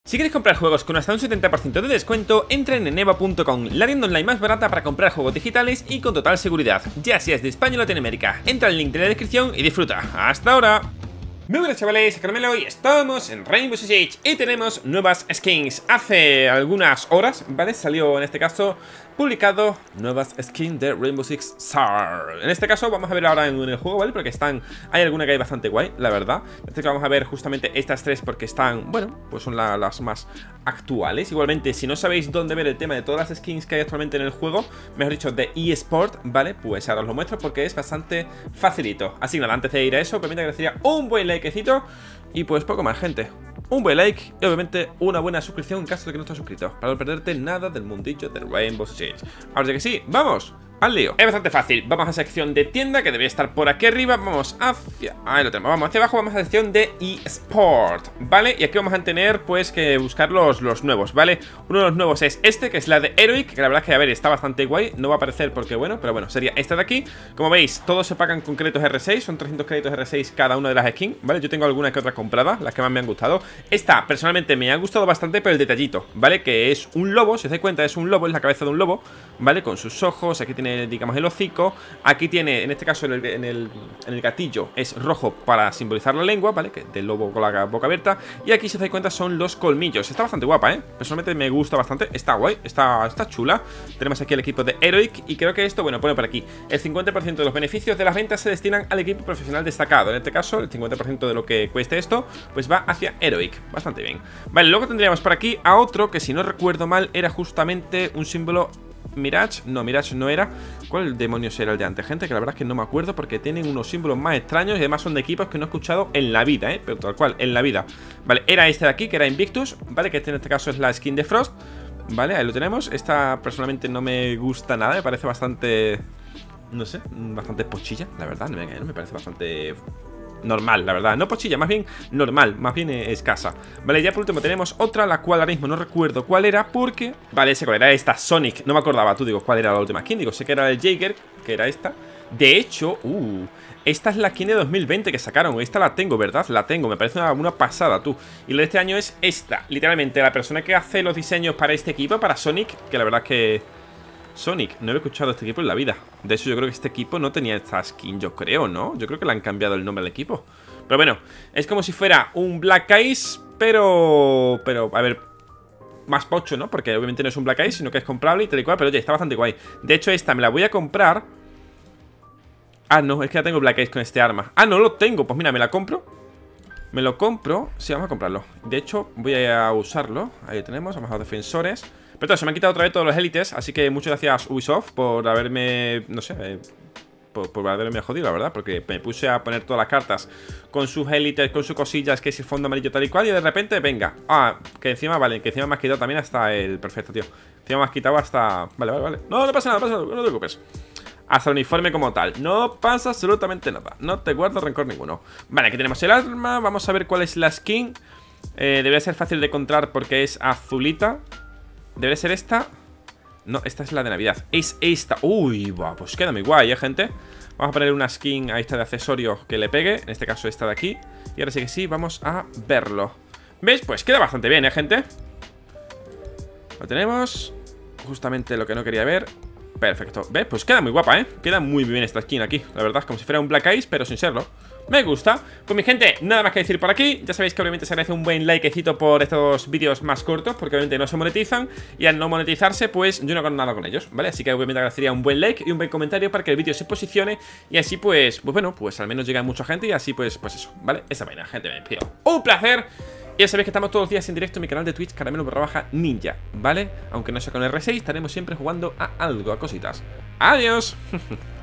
Si quieres comprar juegos con hasta un 70% de descuento, entra en eneba.com, la tienda online más barata para comprar juegos digitales y con total seguridad, ya seas de España o Latinoamérica. Entra al link de la descripción y disfruta. ¡Hasta ahora! Muy buenas chavales, soy Carmelo y estamos en Rainbow Six Siege y tenemos nuevas skins. Hace algunas horas, ¿vale? Salió en este caso publicado nuevas skins de Rainbow Six Siege. En este caso vamos a ver ahora en el juego, ¿vale? Porque hay alguna que hay bastante guay, la verdad. Este que vamos a ver justamente estas tres porque están, bueno, pues son las más actuales. Igualmente, si no sabéis dónde ver el tema de todas las skins que hay actualmente en el juego, mejor dicho, de eSport, ¿vale? Pues ahora os lo muestro porque es bastante facilito. Así que nada, antes de ir a eso, permítame que decía un buen likecito y pues poco más, gente. Un buen like y obviamente una buena suscripción en caso de que no estés suscrito, para no perderte nada del mundillo de Rainbow Six. Ahora que sí, vamos al lío. Es bastante fácil, vamos a sección de tienda, que debería estar por aquí arriba. Vamos hacia... ahí lo tenemos, vamos hacia abajo, vamos a sección de eSport, ¿vale? Y aquí vamos a tener pues que buscar los nuevos, ¿vale? Uno de los nuevos es este, que es la de Heroic, que la verdad es que, a ver, está bastante guay. No va a aparecer porque, bueno, pero bueno, sería esta de aquí. Como veis, todos se pagan con créditos R6, son 300 créditos R6 cada una de las skins, ¿vale? Yo tengo alguna que otra comprada, las que más me han gustado. Esta, personalmente, me ha gustado bastante por el detallito, ¿vale? Que es un lobo, si os dais cuenta, es un lobo, es la cabeza de un lobo, ¿vale? Con sus ojos, aquí tiene, digamos, el hocico. Aquí tiene, en este caso, en el gatillo es rojo para simbolizar la lengua, ¿vale? Que del lobo con la boca abierta. Y aquí, si os dais cuenta, son los colmillos. Está bastante guapa, ¿eh? Personalmente me gusta bastante, está guay, está chula. Tenemos aquí el equipo de Heroic y creo que esto, bueno, pone por aquí: el 50% de los beneficios de las ventas se destinan al equipo profesional destacado. En este caso, el 50% de lo que cueste esto, pues va hacia Heroic. Bastante bien. Vale, luego tendríamos por aquí a otro que, si no recuerdo mal, era justamente un símbolo Mirage. No, Mirage no era. ¿Cuál demonios era el de antes, gente? Que la verdad es que no me acuerdo porque tienen unos símbolos más extraños y además son de equipos que no he escuchado en la vida, ¿eh? Pero tal cual, en la vida. Vale, era este de aquí, que era Invictus, ¿vale? Que este en este caso es la skin de Frost. Vale, ahí lo tenemos. Esta personalmente no me gusta nada, me parece bastante... no sé, bastante pochilla, la verdad. No me parece bastante... normal, la verdad, no pochilla, más bien normal, más bien escasa. Vale, ya por último tenemos otra, la cual ahora mismo no recuerdo cuál era porque... vale, sé cuál era, esta, Sonic, no me acordaba, tú digo, cuál era la última skin, digo, sé que era el Jaeger, que era esta. De hecho, esta es la skin de 2020 que sacaron, esta la tengo, ¿verdad? La tengo, me parece una pasada, tú. Y lo de este año es esta, literalmente, la persona que hace los diseños para este equipo, para Sonic, que la verdad es que... Sonic, no he escuchado este equipo en la vida. De hecho, yo creo que este equipo no tenía esta skin, yo creo, ¿no? Yo creo que le han cambiado el nombre al equipo. Pero bueno, es como si fuera un Black Ice, pero, a ver, más pocho, ¿no? Porque obviamente no es un Black Ice, sino que es comprable y tal y cual. Pero oye, está bastante guay. De hecho, esta me la voy a comprar. Ah, no, es que ya tengo Black Ice con este arma. Ah, no lo tengo, pues mira, me la compro. Me lo compro, sí, vamos a comprarlo. De hecho, voy a usarlo. Ahí tenemos, vamos a los defensores. Pero todo, se me han quitado otra vez todos los élites. Así que muchas gracias Ubisoft por haberme, no sé, por haberme jodido, la verdad. Porque me puse a poner todas las cartas con sus élites, con sus cosillas, que es el fondo amarillo tal y cual. Y de repente, venga, que encima, vale, que encima me has quitado también hasta el... perfecto, tío. Encima me has quitado hasta... vale. No pasa nada, no te preocupes. Hasta el uniforme como tal, no pasa absolutamente nada. No te guardo rencor ninguno. Vale, aquí tenemos el arma, vamos a ver cuál es la skin. Debería ser fácil de encontrar porque es azulita. Debe ser esta. No, esta es la de Navidad. Es esta. Uy, va, pues queda muy guay, gente. Vamos a poner una skin a esta de accesorio que le pegue. En este caso esta de aquí. Y ahora sí que sí, vamos a verlo. ¿Veis? Pues queda bastante bien, gente. Lo tenemos. Justamente lo que no quería ver. Perfecto. ¿Ves? Pues queda muy guapa, ¿eh? Queda muy bien esta skin aquí. La verdad es como si fuera un Black Ice, pero sin serlo. Me gusta. Pues mi gente, nada más que decir por aquí. Ya sabéis que obviamente se agradece un buen likecito por estos vídeos más cortos, porque obviamente no se monetizan. Y al no monetizarse, pues yo no gano nada con ellos, ¿vale? Así que obviamente agradecería un buen like y un buen comentario para que el vídeo se posicione. Y así pues bueno, pues al menos llega a mucha gente. Y así pues eso, ¿vale? Esa vaina, gente, me despido. Un placer. Y ya sabéis que estamos todos los días en directo en mi canal de Twitch, Caramelo_Ninja, ¿vale? Aunque no sea con R6, estaremos siempre jugando a algo, a cositas. ¡Adiós!